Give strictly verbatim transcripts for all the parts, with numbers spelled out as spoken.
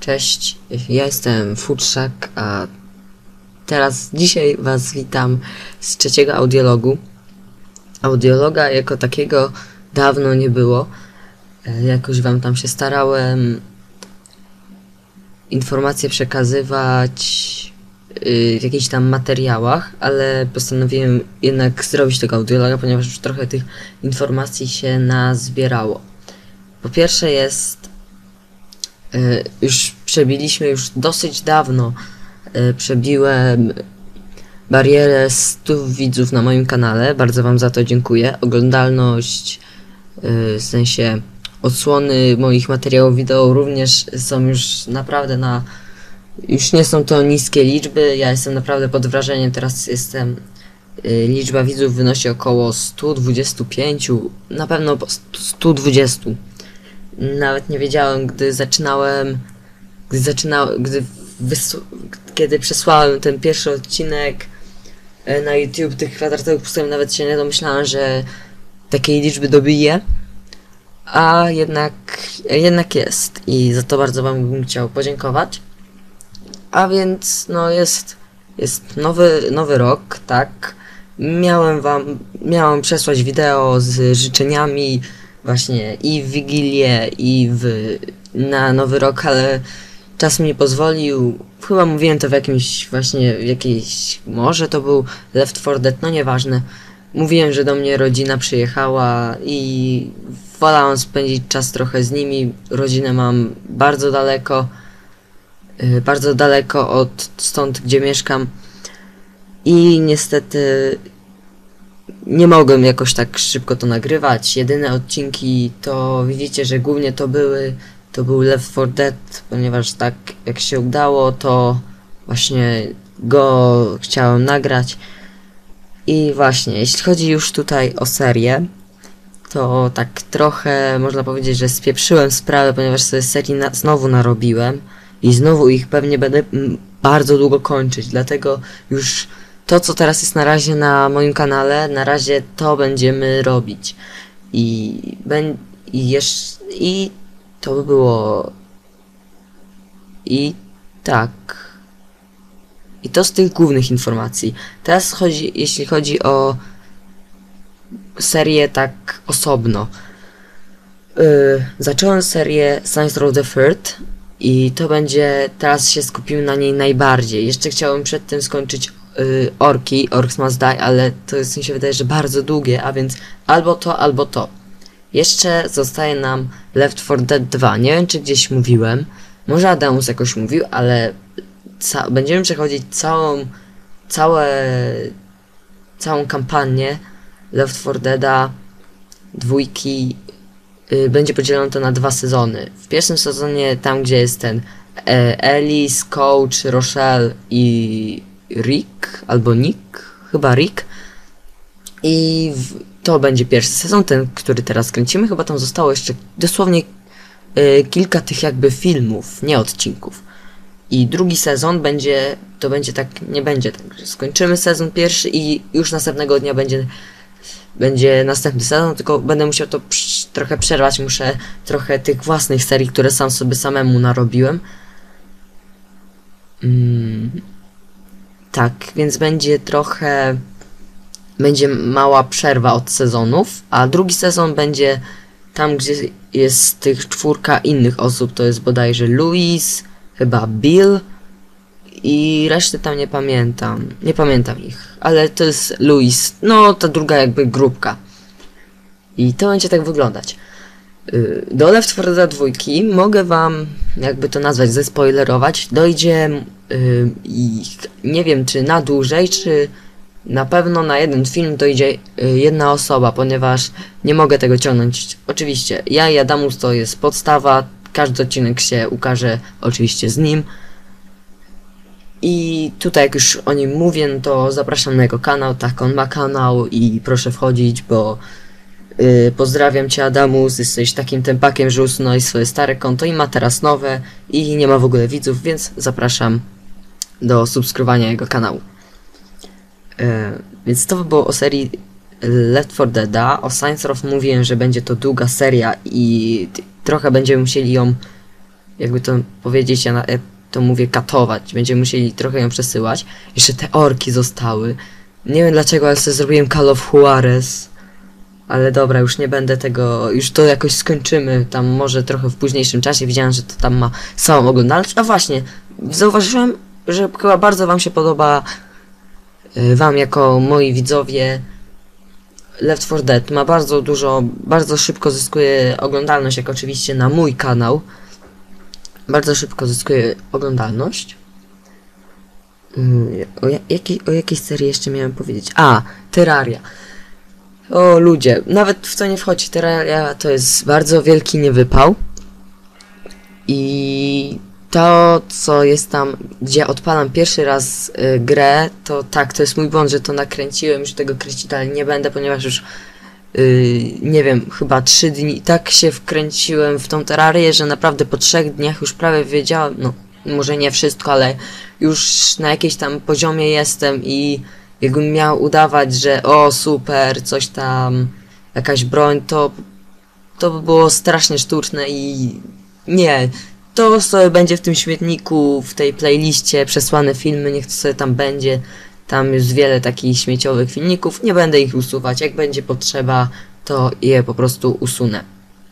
Cześć, ja jestem Futrzak, a teraz dzisiaj was witam z trzeciego audiologu. Audiologa jako takiego dawno nie było. Jakoś wam tam się starałem informacje przekazywać w jakichś tam materiałach, ale postanowiłem jednak zrobić tego audiologa, ponieważ już trochę tych informacji się nazbierało. Po pierwsze jest już przebiliśmy już dosyć dawno. Przebiłem barierę stu widzów na moim kanale. Bardzo wam za to dziękuję. Oglądalność, w sensie odsłony moich materiałów wideo również są już naprawdę na... Już nie są to niskie liczby. Ja jestem naprawdę pod wrażeniem. Teraz jestem... Liczba widzów wynosi około stu dwudziestu pięciu. Na pewno stu dwudziestu. Nawet nie wiedziałem, gdy zaczynałem, gdy zaczynałem, gdy kiedy przesłałem ten pierwszy odcinek na YouTube tych kwadratowych pustyń, nawet się nie domyślałem, że takiej liczby dobiję, a jednak, jednak jest i za to bardzo wam bym chciał podziękować. A więc no jest, jest nowy, nowy rok, tak, miałem wam, miałem przesłać wideo z życzeniami właśnie i w Wigilię, i w, na Nowy Rok, ale czas mi nie pozwolił. Chyba mówiłem to w jakimś właśnie, w jakiejś, może to był Left four Dead, no nieważne. Mówiłem, że do mnie rodzina przyjechała i wolałem spędzić czas trochę z nimi. Rodzinę mam bardzo daleko, yy, bardzo daleko od stąd, gdzie mieszkam i niestety nie mogłem jakoś tak szybko to nagrywać. Jedyne odcinki to widzicie, że głównie to były, to był Left four Dead, ponieważ tak jak się udało, to właśnie go chciałem nagrać. I właśnie, jeśli chodzi już tutaj o serię, to tak trochę można powiedzieć, że spieprzyłem sprawę, ponieważ sobie serii na, znowu narobiłem i znowu ich pewnie będę bardzo długo kończyć, dlatego już to, co teraz jest na razie na moim kanale, na razie to będziemy robić. I, ben, i jeszcze, i to by było, i tak, i to z tych głównych informacji. Teraz chodzi, jeśli chodzi o serię tak osobno. Yy, zacząłem serię Saints Row the Third i to będzie, teraz się skupimy na niej najbardziej. Jeszcze chciałem przedtem skończyć Yy, Orki, Orcs Must Die, ale to jest, mi się wydaje, że bardzo długie, a więc albo to, albo to. Jeszcze zostaje nam Left four Dead dwa. Nie wiem, czy gdzieś mówiłem, może Adamus jakoś mówił, ale będziemy przechodzić całą, całe, całą kampanię Left four Deada dwójki. Yy, będzie podzielone to na dwa sezony. W pierwszym sezonie, tam gdzie jest ten e, Ellis, Coach, Rochelle i Rick, albo Nick, chyba Rick. I w, to będzie pierwszy sezon, ten, który teraz kręcimy. Chyba tam zostało jeszcze dosłownie y, kilka tych jakby filmów, nie odcinków. I drugi sezon będzie, to będzie tak, nie będzie tak, że skończymy sezon pierwszy i już następnego dnia będzie, będzie następny sezon, tylko będę musiał to psz, trochę przerwać, muszę trochę tych własnych serii, które sam sobie samemu narobiłem. Mm. Tak, więc będzie trochę, będzie mała przerwa od sezonów, a drugi sezon będzie tam, gdzie jest tych czwórka innych osób, to jest bodajże Louis, chyba Bill i resztę tam nie pamiętam, nie pamiętam ich, ale to jest Louis, no ta druga jakby grupka. I to będzie tak wyglądać. Do Left four Dead dwa mogę wam, jakby to nazwać, zespoilerować, dojdzie yy, i nie wiem, czy na dłużej, czy na pewno na jeden film dojdzie yy, jedna osoba, ponieważ nie mogę tego ciągnąć. Oczywiście, ja i Adamus to jest podstawa, każdy odcinek się ukaże oczywiście z nim. I tutaj jak już o nim mówię, to zapraszam na jego kanał, tak, on ma kanał i proszę wchodzić, bo Yy, pozdrawiam cię, Adamus, jesteś takim tempakiem, że usunąłeś swoje stare konto i ma teraz nowe i nie ma w ogóle widzów, więc zapraszam do subskrybowania jego kanału. Yy, więc to by było o serii Left four Deada. O Saints Row mówiłem, że będzie to długa seria i trochę będziemy musieli ją jakby to powiedzieć, ja, na, ja to mówię katować. Będziemy musieli trochę ją przesyłać. Jeszcze te orki zostały. Nie wiem dlaczego, ale sobie zrobiłem Call of Juarez. Ale dobra, już nie będę tego, już to jakoś skończymy, tam może trochę w późniejszym czasie. Widziałem, że to tam ma samą oglądalność. A właśnie, zauważyłem, że chyba bardzo wam się podoba, yy, wam jako moi widzowie, Left four Dead. Ma bardzo dużo, bardzo szybko zyskuje oglądalność, jak oczywiście na mój kanał. Bardzo szybko zyskuje oglądalność. Yy, o, jakiej, o jakiej serii jeszcze miałem powiedzieć? A, Terraria. O ludzie, nawet w co nie wchodzi, Terraria to jest bardzo wielki niewypał. I to, co jest tam, gdzie odpalam pierwszy raz y, grę, to tak, to jest mój błąd, że to nakręciłem, już tego kręcić, ale nie będę, ponieważ już y, nie wiem, chyba trzy dni, tak się wkręciłem w tą Terrarię, że naprawdę po trzech dniach już prawie wiedziałem, no może nie wszystko, ale już na jakimś tam poziomie jestem i jakbym miał udawać, że o super, coś tam, jakaś broń, to to by było strasznie sztuczne i nie, to sobie będzie w tym śmietniku, w tej playliście przesłane filmy, niech to sobie tam będzie, tam jest wiele takich śmieciowych filmików, nie będę ich usuwać, jak będzie potrzeba, to je po prostu usunę.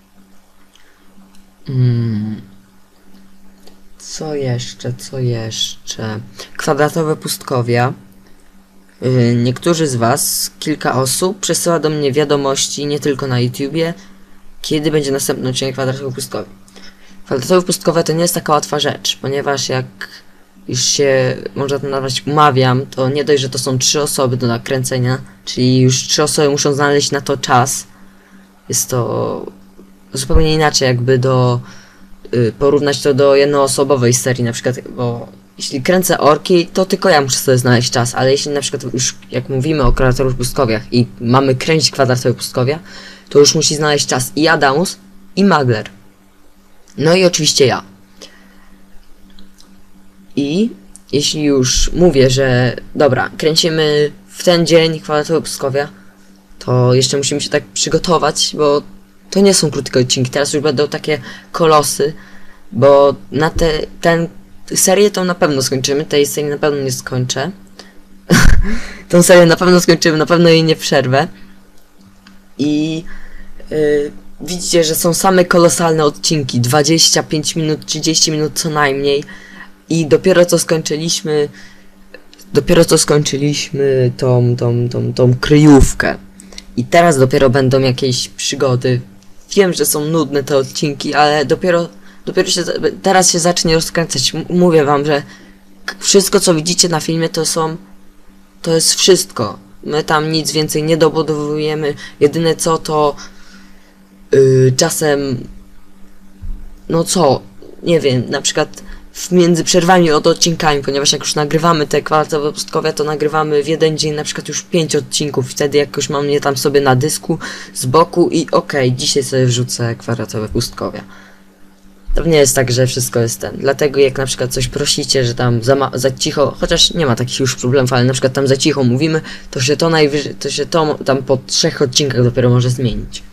Hmm. Co jeszcze, co jeszcze? Kwadratowe pustkowia. Niektórzy z was, kilka osób, przesyła do mnie wiadomości, nie tylko na YouTubie, kiedy będzie następny odcinek kwadratowych pustkowi. Kwadratowe pustkowe to nie jest taka łatwa rzecz, ponieważ jak już się, można to nazwać, umawiam, to nie dość, że to są trzy osoby do nakręcenia, czyli już trzy osoby muszą znaleźć na to czas. Jest to zupełnie inaczej, jakby do y, porównać to do jednoosobowej serii, na przykład, bo jeśli kręcę orki, to tylko ja muszę sobie znaleźć czas, ale jeśli na przykład już jak mówimy o kwadratowych pustkowiach i mamy kręcić kwadratowe pustkowia, to już musi znaleźć czas i Adamus, i Magler. No i oczywiście ja. I jeśli już mówię, że dobra, kręcimy w ten dzień kwadratowe pustkowia, to jeszcze musimy się tak przygotować, bo to nie są krótkie odcinki, teraz już będą takie kolosy, bo na te, ten serię tą na pewno skończymy, tej serii na pewno nie skończę. Tą serię na pewno skończymy, na pewno jej nie przerwę. I yy, widzicie, że są same kolosalne odcinki, dwadzieścia pięć minut, trzydzieści minut co najmniej. I dopiero co skończyliśmy, dopiero co skończyliśmy tą, tą, tą, tą kryjówkę. I teraz dopiero będą jakieś przygody. Wiem, że są nudne te odcinki, ale dopiero Dopiero się, teraz się zacznie rozkręcać. M mówię wam, że wszystko co widzicie na filmie to są, to jest wszystko. My tam nic więcej nie dobudowujemy. Jedyne co to yy, czasem, no co, nie wiem, na przykład między przerwami od odcinkami, ponieważ jak już nagrywamy te kwadratowe pustkowia, to nagrywamy w jeden dzień na przykład już pięć odcinków. Wtedy jakoś mam je tam sobie na dysku z boku i okej, okay, dzisiaj sobie wrzucę kwadratowe pustkowia. To nie jest tak, że wszystko jest ten. Dlatego jak na przykład coś prosicie, że tam za, ma za cicho, chociaż nie ma takich już problemów, ale na przykład tam za cicho mówimy, to się to najwyżej, to się to tam po trzech odcinkach dopiero może zmienić.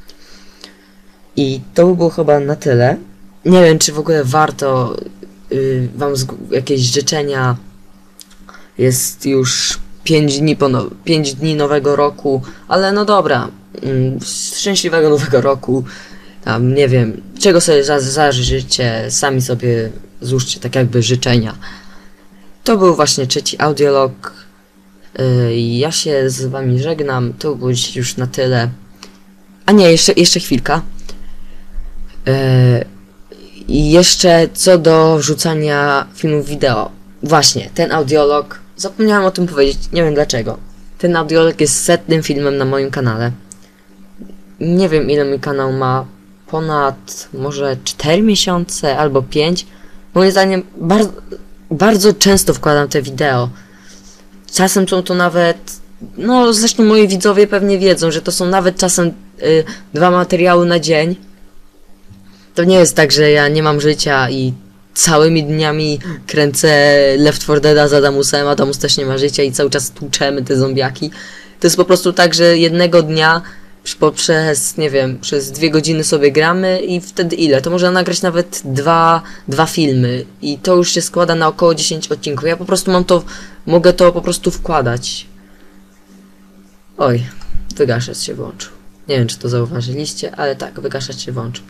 I to by było chyba na tyle. Nie wiem, czy w ogóle warto yy, wam jakieś życzenia. Jest już pięć dni po no pięć dni nowego roku, ale no dobra. Yy, szczęśliwego nowego roku. Tam, nie wiem, czego sobie za, zażyczycie, sami sobie złóżcie tak jakby życzenia. To był właśnie trzeci audiolog. Yy, ja się z wami żegnam, to było dzisiaj już na tyle. A nie, jeszcze, jeszcze chwilka. Yy, I jeszcze co do wrzucania filmów wideo. Właśnie, ten audiolog, zapomniałem o tym powiedzieć, nie wiem dlaczego. Ten audiolog jest setnym filmem na moim kanale. Nie wiem ile mój kanał ma. Ponad może cztery miesiące albo pięć. Moim zdaniem bardzo, bardzo często wkładam te wideo. Czasem są to nawet, no zresztą moi widzowie pewnie wiedzą, że to są nawet czasem y, dwa materiały na dzień. To nie jest tak, że ja nie mam życia i całymi dniami kręcę Left four Deada z Adamusem, Adamus też nie ma życia i cały czas tłuczemy te zombiaki. To jest po prostu tak, że jednego dnia poprzez, nie wiem, przez dwie godziny sobie gramy i wtedy ile? To można nagrać nawet dwa, dwa filmy i to już się składa na około dziesięć odcinków. Ja po prostu mam to, mogę to po prostu wkładać. Oj, wygaszacz się włączył. Nie wiem, czy to zauważyliście, ale tak, wygaszacz się włączył.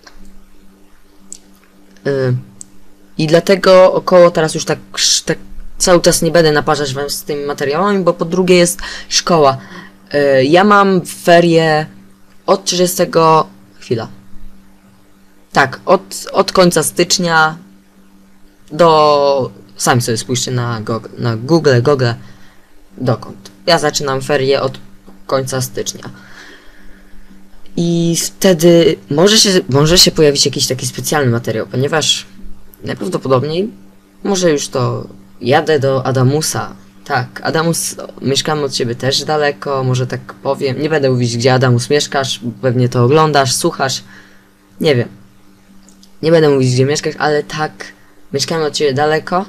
Yy. I dlatego około teraz już tak, tak cały czas nie będę naparzać wam z tymi materiałami, bo po drugie jest szkoła. Yy, ja mam ferie od trzydziestego... Chwila. Tak, od, od końca stycznia do... Sami sobie spójrzcie na, go, na Google, Google. Dokąd. Ja zaczynam ferie od końca stycznia. I wtedy może się, może się pojawić jakiś taki specjalny materiał, ponieważ najprawdopodobniej może już to jadę do Adamusa. Tak, Adamus, mieszkamy od ciebie też daleko, może tak powiem. Nie będę mówić, gdzie Adamus mieszkasz, pewnie to oglądasz, słuchasz. Nie wiem. Nie będę mówić, gdzie mieszkasz, ale tak, mieszkamy od ciebie daleko.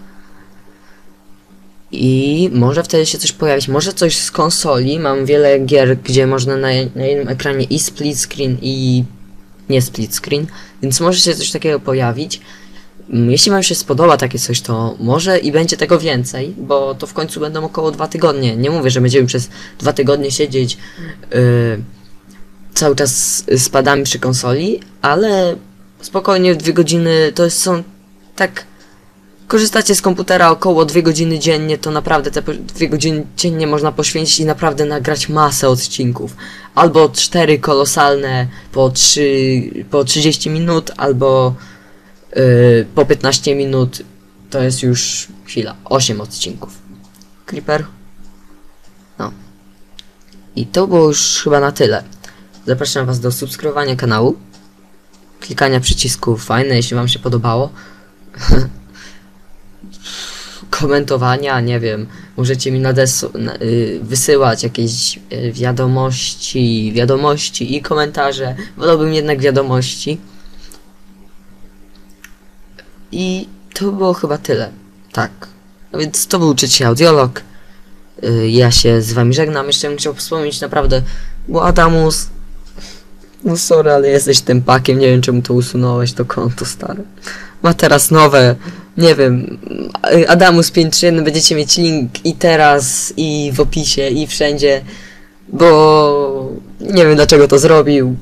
I może wtedy się coś pojawić, może coś z konsoli. Mam wiele gier, gdzie można na, na jednym ekranie i split screen, i nie split screen, więc może się coś takiego pojawić. Jeśli wam się spodoba takie coś, to może i będzie tego więcej, bo to w końcu będą około dwa tygodnie. Nie mówię, że będziemy przez dwa tygodnie siedzieć yy, cały czas z padami przy konsoli, ale spokojnie w dwie godziny to są tak... Korzystacie z komputera około dwie godziny dziennie, to naprawdę te dwie godziny dziennie można poświęcić i naprawdę nagrać masę odcinków. Albo cztery kolosalne po trzy, po trzydzieści minut, albo yy, po piętnaście minut. To jest już chwila, osiem odcinków. Creeper. No. I to było już chyba na tyle. Zapraszam was do subskrybowania kanału, klikania przycisku fajne, jeśli wam się podobało. Komentowania, nie wiem, możecie mi nadesu, na, y, wysyłać jakieś y, wiadomości, wiadomości i komentarze. Wolałbym jednak wiadomości. I to było chyba tyle. Tak. A więc to był trzeci audiolog. Y, ja się z wami żegnam. Jeszcze bym chciał wspomnieć naprawdę, bo Adamus... No sorry, ale jesteś tym pakiem, nie wiem czemu to usunąłeś, to konto stare. Ma teraz nowe, nie wiem, Adamus pięć trzy jeden, będziecie mieć link i teraz, i w opisie, i wszędzie, bo nie wiem dlaczego to zrobił.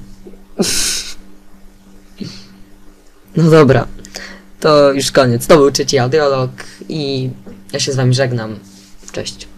No dobra, to już koniec, to był trzeci audiolog i ja się z wami żegnam, cześć.